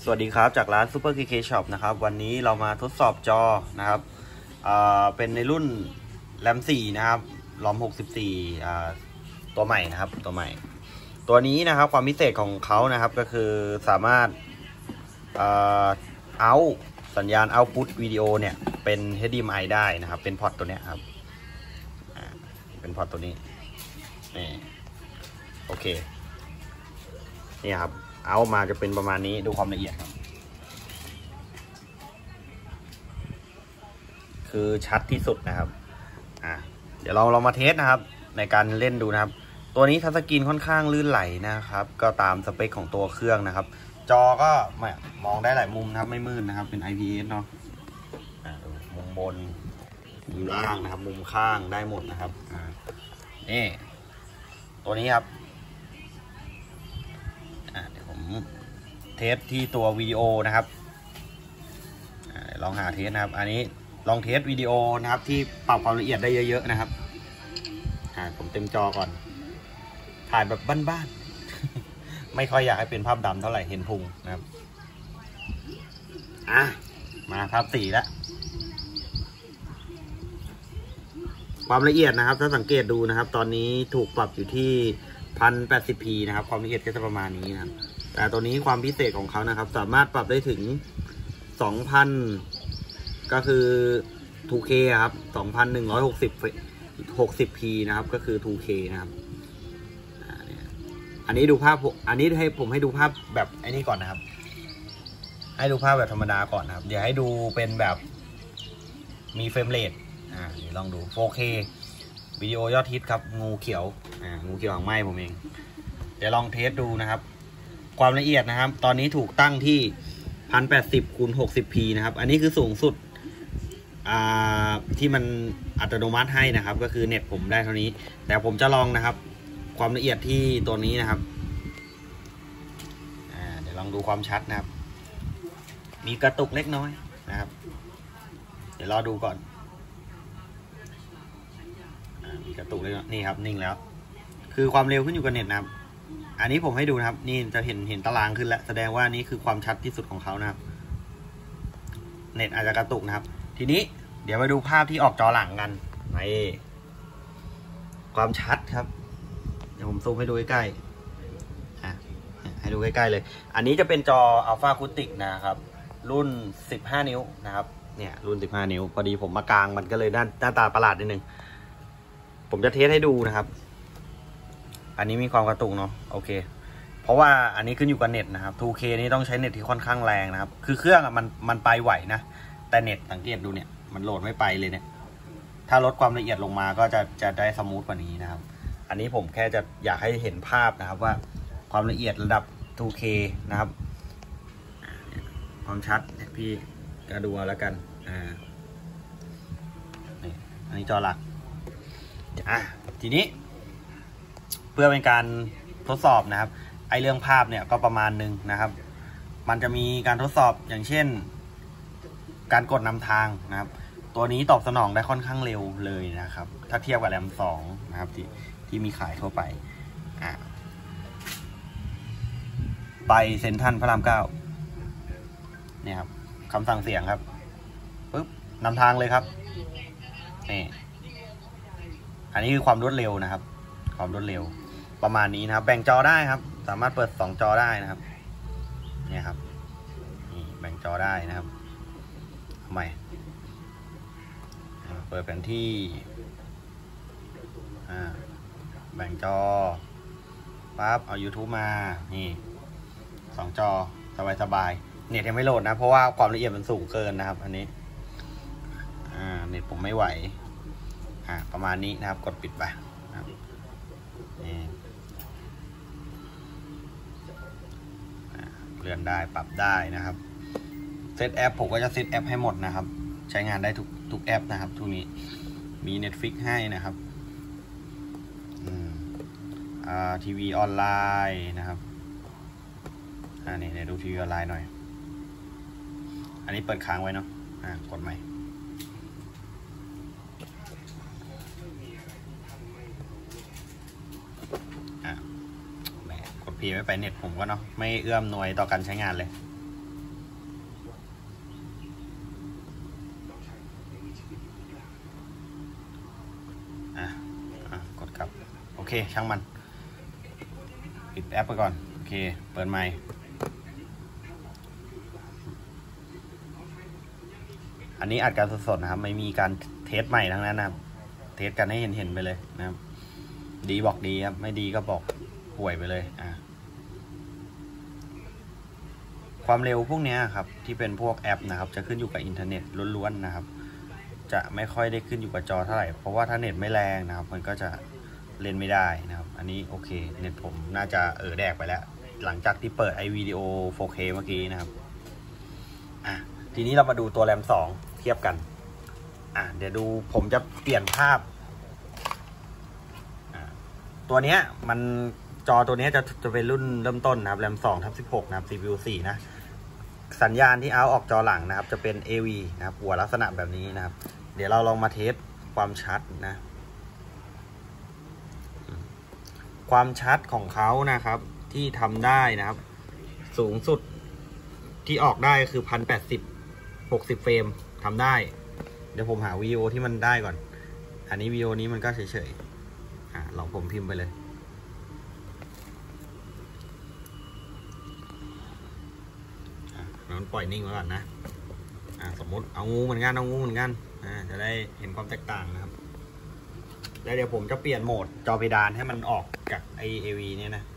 สวัสดีครับจากร้าน Super KK Shop นะครับวันนี้เรามาทดสอบจอนะครับเป็นในรุ่น RAM 4นะครับ ROM 64ตัวใหม่นะครับตัวใหม่ตัวนี้นะครับความพิเศษของเขานะครับก็คือสามารถเอาสัญญาณ Output วิดีโอเนี่ยเป็น HDMI ได้นะครับเป็นพอร์ตตัวเนี้ยครับเป็นพอร์ตตัวนี้นี่โอเคนี่ครับเอามาจะเป็นประมาณนี้ดูความละเอียดครับคือชัดที่สุดนะครับเดี๋ยวเรามาเทสนะครับในการเล่นดูนะครับตัวนี้ทัชสกรีนค่อนข้างลื่นไหลนะครับก็ตามสเปคของตัวเครื่องนะครับจอก็มองได้หลายมุมนะครับไม่มืดนะครับเป็น IPS เนาะมุมบนมุมล่างนะครับมุมข้างได้หมดนะครับนี่ตัวนี้ครับเดี๋ยวผมเทสที่ตัววิดีโอนะครับลองหาเทสนะครับอันนี้ลองเทสวิดีโอนะครับที่ปรับความละเอียดได้เยอะๆนะครับผมเต็มจอก่อนถ่ายแบบบ้านๆ ไม่ค่อยอยากให้เป็นภาพดำเท่าไหร่เห็นพุงนะครับมาภาพสีแล้วความละเอียดนะครับถ้าสังเกตดูนะครับตอนนี้ถูกปรับอยู่ที่ 1080p นะครับความละเอียดก็จะประมาณนี้นะครับแต่ตัวนี้ความพิเศษของเขานะครับสามารถปรับได้ถึง 2000 ก็คือ 2K ครับ 2160p นะครับก็คือ 2K นะครับอันนี้ดูภาพอันนี้ให้ผมให้ดูภาพแบบไอ้นี่ก่อนนะครับให้ดูภาพแบบธรรมดาก่อนนะครับเดี๋ยวให้ดูเป็นแบบมีเฟรมเรทเดี๋ยวลองดู 4K วิดีโอยอดฮิตครับงูเขียวงูเขียวหางไหม้ผมเองเดี๋ยวลองเทสดูนะครับความละเอียดนะครับตอนนี้ถูกตั้งที่ 1080x60p นะครับอันนี้คือสูงสุดที่มันอัตโนมัติให้นะครับก็คือเน็ตผมได้เท่านี้แต่ผมจะลองนะครับความละเอียดที่ตัวนี้นะครับเดี๋ยวลองดูความชัดนะครับมีกระตุกเล็กน้อยนะครับเดี๋ยวรอดูก่อนมีกระตุกเล็กน้อยนี่ครับนิ่งแล้วคือความเร็วขึ้นอยู่กับเน็ตนะครับอันนี้ผมให้ดูนะครับนี่จะเห็นตารางขึ้นแล้วแสดงว่านี่คือความชัดที่สุดของเขานะครับเน็ตอาจจะกระตุกนะครับทีนี้เดี๋ยวมาดูภาพที่ออกจอหลังกันความชัดครับเดี๋ยวผมซูมให้ดูใกล้ๆให้ดูใกล้ๆเลยอันนี้จะเป็นจอ Alpha Acoustic นะครับรุ่น15นิ้วนะครับเนี่ยรุ่น15นิ้วพอดีผมมากลางมันก็เลยหน้าตาประหลาดนิดนึงผมจะเทสให้ดูนะครับอันนี้มีความกระตุกเนาะโอเคเพราะว่าอันนี้ขึ้นอยู่กับเน็ตนะครับ 2K นี้ต้องใช้เน็ตที่ค่อนข้างแรงนะครับคือเครื่องมันไปไหวนะแต่เน็ตสังเกตดูเนี่ยมันโหลดไม่ไปเลยเนี่ยถ้าลดความละเอียดลงมาก็จะได้สมูทกว่านี้นะครับอันนี้ผมแค่จะอยากให้เห็นภาพนะครับว่าความละเอียดระดับ 2K นะครับความชัดเนี่ยพี่ก็ดูเอาแล้วกันนี่อันนี้จอหลักทีนี้เพื่อเป็นการทดสอบนะครับไอเรื่องภาพเนี่ยก็ประมาณนึงนะครับมันจะมีการทดสอบอย่างเช่นการกดนำทางนะครับตัวนี้ตอบสนองได้ค่อนข้างเร็วเลยนะครับถ้าเทียบกับแรม2นะครับที่มีขายทั่วไปไปเซ็นทรัลพระราม9เนี่ยครับคำสั่งเสียงครับปึ๊บนำทางเลยครับนี่อันนี้คือความรวดเร็วนะครับความรวดเร็วประมาณนี้นะครับแบ่งจอได้ครับสามารถเปิด2จอได้นะครับเนี่ยครับนี่แบ่งจอได้นะครับทำไมเปิดแผนที่แบ่งจอปั๊บเอา YouTube มานี่2จอสบายๆเน็ตยังไม่โหลดนะเพราะว่าความละเอียดมันสูงเกินนะครับอันนี้เน็ตผมไม่ไหวประมาณนี้นะครับกดปิดไปนะครับนี่เลื่อนได้ปรับได้นะครับเซตแอปผมก็จะเซตแอปให้หมดนะครับใช้งานได้ทุกแอปนะครับทุกนี้มี Netflix ให้นะครับทีวีออนไลน์นะครับนี่ดูทีวีออนไลน์หน่อยอันนี้เปิดค้างไว้เนาะกดใหม่กดพีไม่ไปเน็ตผมก็เนาะไม่เอื้อมหน่วยต่อการใช้งานเลยเคช่างมันปิดแอปไปก่อนโอเคเปิดใหม่อันนี้อัดการสดๆนะครับไม่มีการเทสใหม่ทั้งนั้นนะครับเทสกันให้เห็นไปเลยนะครับดีบอกดีครับไม่ดีก็บอกป่วยไปเลยความเร็วพวกนี้ครับที่เป็นพวกแอปนะครับจะขึ้นอยู่กับอินเทอร์เน็ตล้วนๆนะครับจะไม่ค่อยได้ขึ้นอยู่กับจอเท่าไหร่เพราะว่าถ้าเน็ตไม่แรงนะครับมันก็จะเล่นไม่ได้นะครับอันนี้โอเคเน็ตผมน่าจะแดกไปแล้วหลังจากที่เปิดไอวิดีโอ 4K เมื่อกี้นะครับทีนี้เรามาดูตัวแรม2เทียบกันเดี๋ยวดูผมจะเปลี่ยนภาพตัวเนี้ยมันจอตัวนี้จะเป็นรุ่นเริ่มต้นนะครับแรม2/16นะครับ CPU 4นะสัญญาณที่เอาออกจอหลังนะครับจะเป็น AV นะครับหัวลักษณะแบบนี้นะครับเดี๋ยวเราลองมาเทสความชัดนะความชัดของเขานะครับที่ทำได้นะครับสูงสุดที่ออกได้คือ1080 60เฟรมทำได้เดี๋ยวผมหาวิดีโอที่มันได้ก่อนอันนี้วิดีโอนี้มันก็เฉยๆลองผมพิมพ์ไปเลยมันปล่อยนิ่งไว้ก่อนนะสมมติเอางูเหมือนกันจะได้เห็นความแตกต่างนะครับแล้วเดี๋ยวผมจะเปลี่ยนโหมดจอเพดานให้มันออกจากไอ AV เนี่ยนะ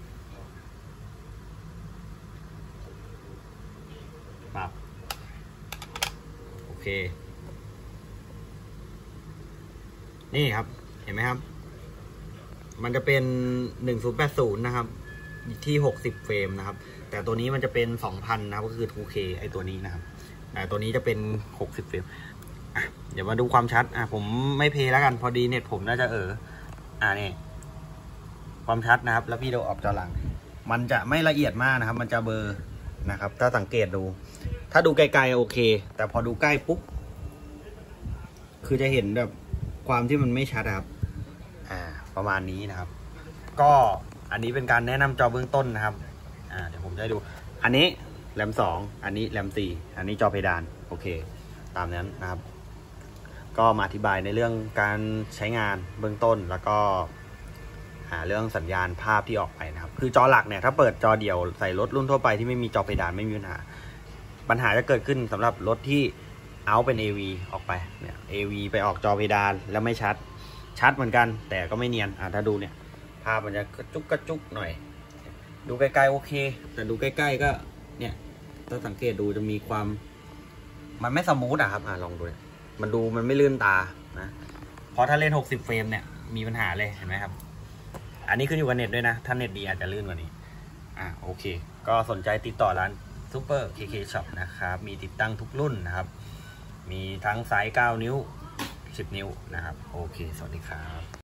ปรับโอเคนี่ครับเห็นไหมครับมันจะเป็น1080นะครับที่60เฟรมนะครับแต่ตัวนี้มันจะเป็น2000นะครับก็คือ 2K ไอตัวนี้นะครับแต่ตัวนี้จะเป็น60เฟรมเดี๋ยวมาดูความชัดผมไม่เพย์แล้วกันพอดีเน็ตผมน่าจะนี่ความชัดนะครับแล้วพี่ดูออกจอหลังมันจะไม่ละเอียดมากนะครับมันจะเบลอนะครับถ้าสังเกตดูถ้าดูไกลๆโอเคแต่พอดูใกล้ปุ๊บคือจะเห็นแบบความที่มันไม่ชัดครับประมาณนี้นะครับก็อันนี้เป็นการแนะนำจอเบื้องต้นนะครับเดี๋ยวผมจะให้ดูอันนี้แรม2อันนี้แรม4อันนี้จอเพดานโอเคตามนั้นนะครับก็มาอธิบายในเรื่องการใช้งานเบื้องต้นแล้วก็หาเรื่องสัญญาณภาพที่ออกไปนะครับคือจอหลักเนี่ยถ้าเปิดจอเดี่ยวใส่รถรุ่นทั่วไปที่ไม่มีจอเพดานไม่มีปัญหาจะเกิดขึ้นสำหรับรถที่เอาเป็น AV ออกไปเนี่ย AV ไปออกจอเพดานแล้วไม่ชัดเหมือนกันแต่ก็ไม่เนียนถ้าดูเนี่ยภาพมันจะกระจุกหน่อยดูไกลๆโอเคแต่ดูใกล้ๆก็เนี่ยถ้าสังเกตดูจะมีความมันไม่สมูทครับลองดูมันไม่ลื่นตานะเพราะถ้าเล่น60เฟรมเนี่ยมีปัญหาเลยเห็นไหมครับอันนี้ขึ้นอยู่กับเน็ตด้วยนะถ้าเน็ตดีอาจจะลื่นกว่านี้โอเคก็สนใจติดต่อร้านซูเปอร์ KK Shop นะครับมีติดตั้งทุกรุ่นนะครับมีทั้งไซส์9 นิ้ว10 นิ้วนะครับโอเคสวัสดีครับ